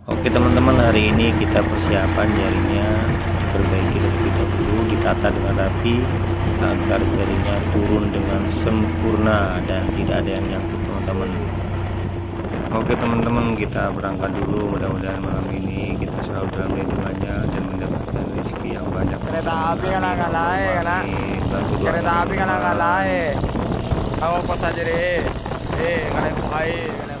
Oke teman-teman, hari ini kita persiapan jaringnya, perbaiki terlebih dahulu, ditata dengan rapi agar jaringnya turun dengan sempurna dan tidak ada yang nyangkut teman-teman. Oke teman-teman, kita berangkat dulu. Mudah-mudahan malam ini kita selalu dalam lindungannya dan mendapatkan rezeki yang banyak. Kereta api kan kalai karena kereta api kan kalai. Kamu pas aja deh. Karena bukai.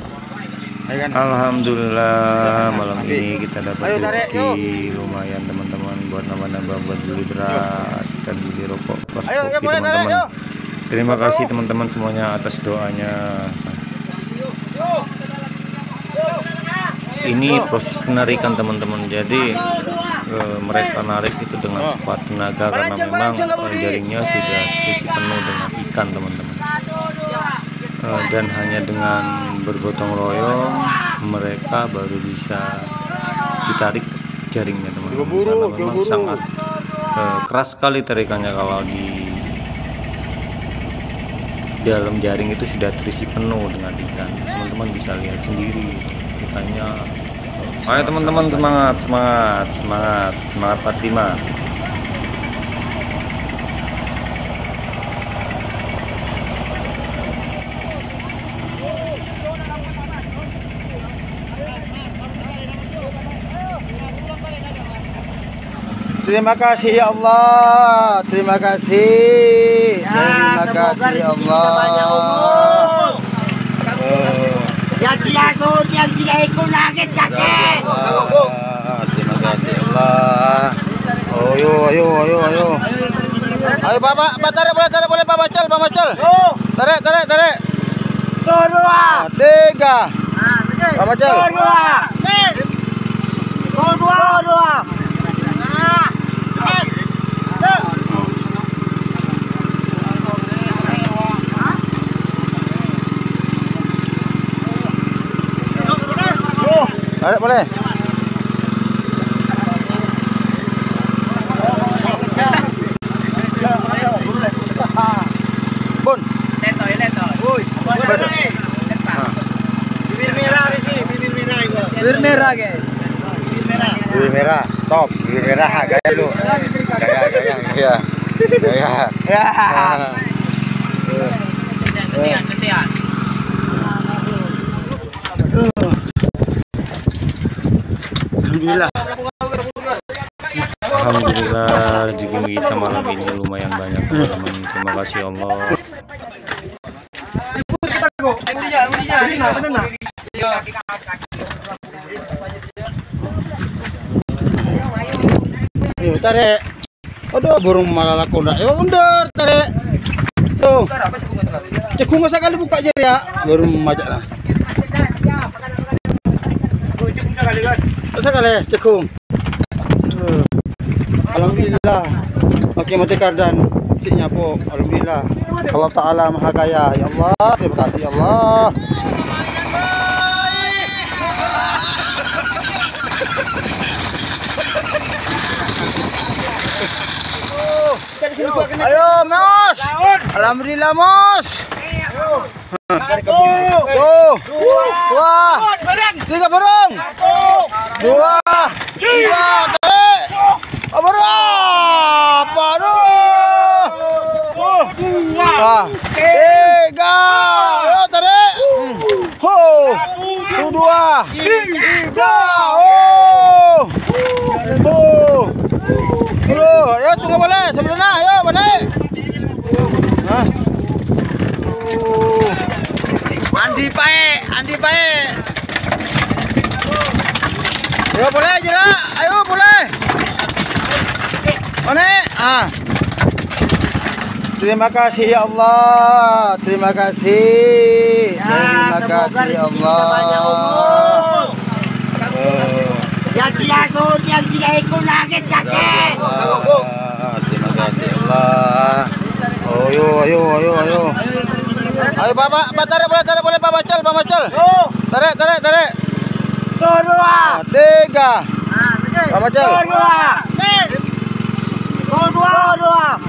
Alhamdulillah malam ini kita dapat rezeki lumayan teman-teman, buat nambah-nambah, buat beli beras dan beli rokok plus kopi teman-teman. Terima kasih teman-teman semuanya atas doanya. Ini proses penarikan teman-teman, jadi mereka narik itu dengan sekuat tenaga karena memang jaringnya sudah terisi penuh dengan ikan teman-teman. Dan hanya dengan bergotong royong mereka baru bisa ditarik jaringnya teman-teman, karena memang sangat keras sekali tarikannya. Kalau di dalam jaring itu sudah terisi penuh dengan ikan, teman-teman bisa lihat sendiri ikannya. Ayo teman-teman, semangat semangat semangat semangat Fatima. Terima kasih ya Allah, terima kasih, terima kasih ya Allah. Yang tidak ikut lagi kakek. Terima kasih Allah. Ayo bapak, tarik boleh Pak Macel. Tarik. 2, 3. Pak Macel. 2. Tarik boleh. Bun. Leto. Woi. Bibir merah di sini, bibir merah itu. Bibir merah, guys. Bibir merah. Stop. Bibir merah gaya lu. Gaya. Kesian. Alhamdulillah rezeki kita malam ini lumayan banyak teman-teman. Terima kasih Allah. Yuk tarik. Aduh burung malah laku ndak. Ya undur tarik. Tuh. Cekung sekali buka aja ya. Baru majak lah. Sekali cekung. Alhamdulillah. Makin mati kardan tinya po. Alhamdulillah. Allah Taala Maha Kaya. Ya Allah, terima kasih ya Allah. Ayo, Mos. Alhamdulillah, Mos. Tuh. 2. 3 burung. 2. 3. Tarik. Berapa? 3. Ayo tarik. 2. 3. Ayo tunggu boleh sebelumnya. Ayo balik. Andi pae. Ayo boleh aja lah. Ayo boleh. Mana? Terima kasih ya Allah. Terima kasih. Terima kasih ya Allah. Yang tidak ikut lagi kakek. Terima kasih Allah. Ayo bapak, tarik boleh Pak Macel. Tarik. 2. 3. Pak Macel. 2.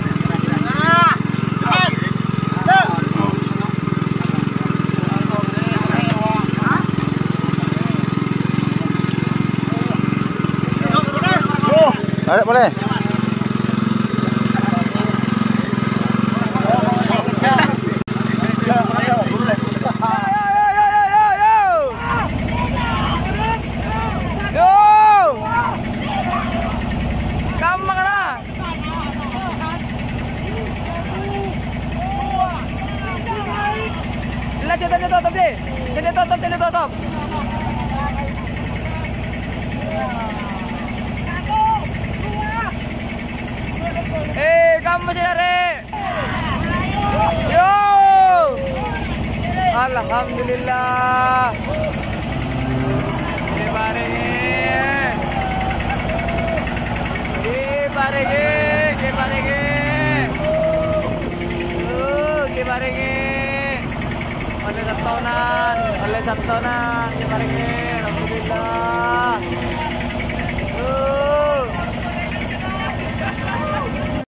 Tarik boleh.